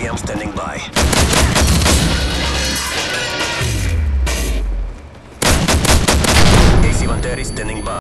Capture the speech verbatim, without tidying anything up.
P M standing by. A C one thirty standing by.